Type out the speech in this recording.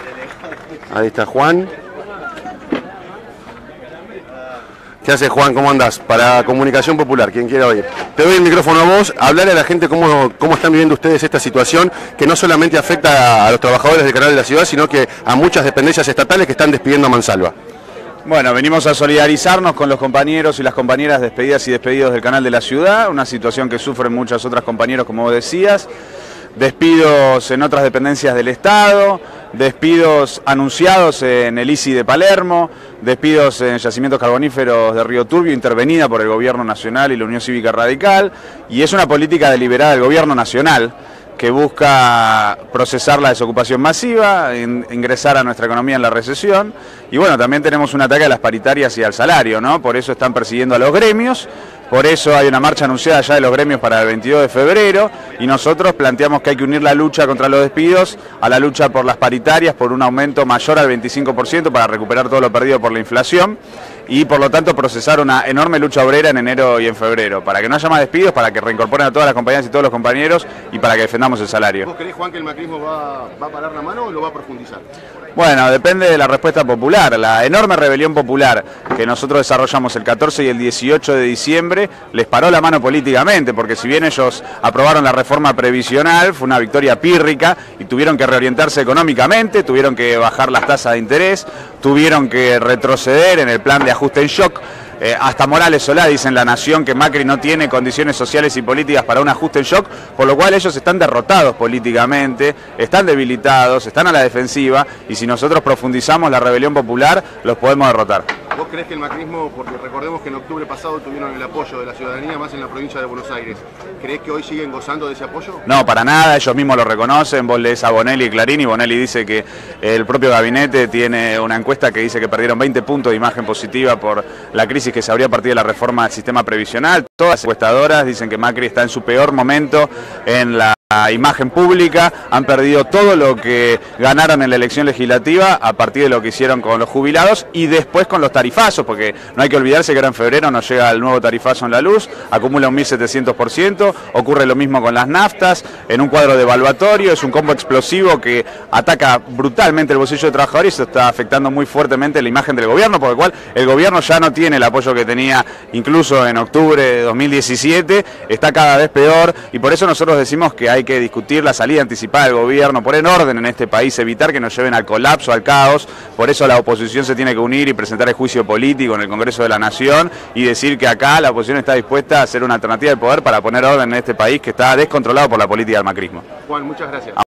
Ahí está Juan. ¿Qué haces, Juan? ¿Cómo andás? Para Comunicación Popular, quien quiera oír. Te doy el micrófono a vos, hablarle a la gente cómo están viviendo ustedes esta situación que no solamente afecta a los trabajadores del Canal de la Ciudad, sino que a muchas dependencias estatales que están despidiendo a mansalva. Bueno, venimos a solidarizarnos con los compañeros y las compañeras despedidas y despedidos del Canal de la Ciudad, una situación que sufren muchas otras compañeros, como vos decías. Despidos en otras dependencias del Estado, despidos anunciados en el ICI de Palermo, despidos en yacimientos carboníferos de Río Turbio, intervenida por el Gobierno Nacional y la Unión Cívica Radical, y es una política deliberada del Gobierno Nacional que busca procesar la desocupación masiva, ingresar a nuestra economía en la recesión, y bueno, también tenemos un ataque a las paritarias y al salario, ¿no? Por eso están persiguiendo a los gremios. Por eso hay una marcha anunciada ya de los gremios para el 22 de febrero y nosotros planteamos que hay que unir la lucha contra los despidos a la lucha por las paritarias, por un aumento mayor al 25% para recuperar todo lo perdido por la inflación y por lo tanto procesar una enorme lucha obrera en enero y en febrero, para que no haya más despidos, para que reincorporen a todas las compañías y todos los compañeros y para que defendamos el salario. ¿Vos creés, Juan, que el macrismo va a parar la mano o lo va a profundizar? Bueno, depende de la respuesta popular. La enorme rebelión popular que nosotros desarrollamos el 14 y el 18 de diciembre les paró la mano políticamente, porque si bien ellos aprobaron la reforma previsional, fue una victoria pírrica y tuvieron que reorientarse económicamente, tuvieron que bajar las tasas de interés, tuvieron que retroceder en el plan de ajuste en shock. Hasta Morales Solá dice en La Nación que Macri no tiene condiciones sociales y políticas para un ajuste en shock, por lo cual ellos están derrotados políticamente, están debilitados, están a la defensiva y si nosotros profundizamos la rebelión popular los podemos derrotar. ¿Vos creés que el macrismo, porque recordemos que en octubre pasado tuvieron el apoyo de la ciudadanía más en la provincia de Buenos Aires, ¿creés que hoy siguen gozando de ese apoyo? No, para nada, ellos mismos lo reconocen, vos lees a Bonelli y Clarín y Bonelli dice que el propio gabinete tiene una encuesta que dice que perdieron 20 puntos de imagen positiva por la crisis que se abría a partir de la reforma del sistema previsional. Todas las encuestadoras dicen que Macri está en su peor momento en la imagen pública, han perdido todo lo que ganaron en la elección legislativa a partir de lo que hicieron con los jubilados y después con los tarifazos, porque no hay que olvidarse que ahora en febrero nos llega el nuevo tarifazo en la luz, acumula un 1700%, ocurre lo mismo con las naftas, en un cuadro devaluatorio, es un combo explosivo que ataca brutalmente el bolsillo de trabajadores y eso está afectando muy fuertemente la imagen del gobierno, por lo cual el gobierno ya no tiene el apoyo que tenía incluso en octubre de 2017, está cada vez peor y por eso nosotros decimos que hay que discutir la salida anticipada del gobierno, poner orden en este país, evitar que nos lleven al colapso, al caos, por eso la oposición se tiene que unir y presentar el juicio político en el Congreso de la Nación y decir que acá la oposición está dispuesta a hacer una alternativa de poder para poner orden en este país que está descontrolado por la política del macrismo. Juan, muchas gracias.